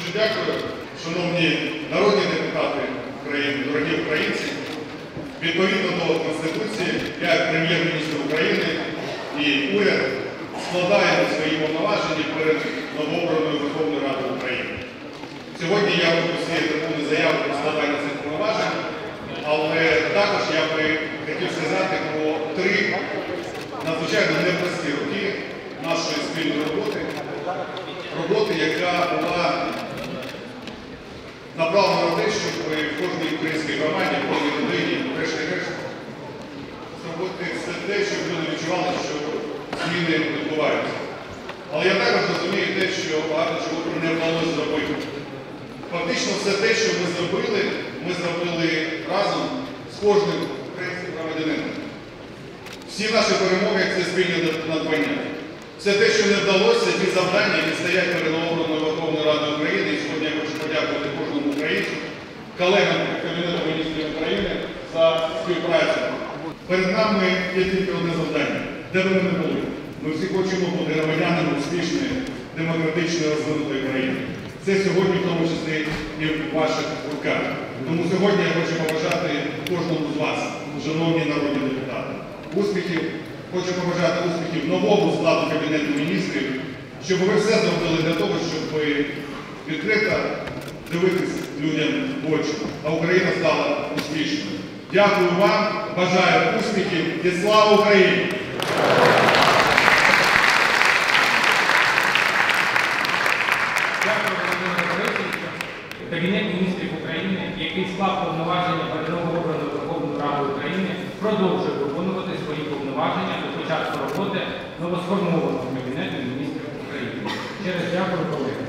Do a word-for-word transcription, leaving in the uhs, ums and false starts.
Дуже дякую, шановні народні депутати України, дорогі українці. Відповідно до Конституції, як прем'єр-міністр України і уряд складаємо свої повноваження перед новообраною Верховною Радою України. Сьогодні я буду всієї трибуни заяву про складання цих повноважень, але також я би хотів сказати про три надзвичайно непрості роки нашої спільної роботи, роботи, яка була направлена на те, щоб в кожній українській громаді, в кожній людині, врешті-решт, зробити все те, щоб люди відчували, що зміни відбуваються. Але я також розумію те, що багато чого не вдалося зробити. Фактично все те, що ми зробили, ми зробили разом з кожним українським громадянином. Всі наші перемоги – це спільне надбання. Все те, що не вдалося, ті завдання, які стоять перед новообраною Верховною Радою України. І сьогодні я хочу подякувати кожному українцю, колегам Кабінету міністрів України за співпрацю. Перед нами є тільки одне завдання. Де б ми не були? Ми всі хочемо бути громадянами успішної, демократичної, розвинутої країни. Це сьогодні, в тому числі, і в ваших руках. Тому сьогодні я хочу побажати кожному з вас, шановні народні депутати, успіхів. Хочу побажати успіхів новому складу Кабінету міністрів, щоб ви все зробили для того, щоб відкрито дивитись людям в очі, а Україна стала успішною. Дякую вам, бажаю успіхів і слава Україні! Дякую, Володимир Борисович. Кабінет міністрів України, який склав повноваження перед новообраною Верховною Радою України, продовжує виконувати свої повноваження до початку роботи новосформованого Кабінету міністрів України. Ще раз дякую, колеги.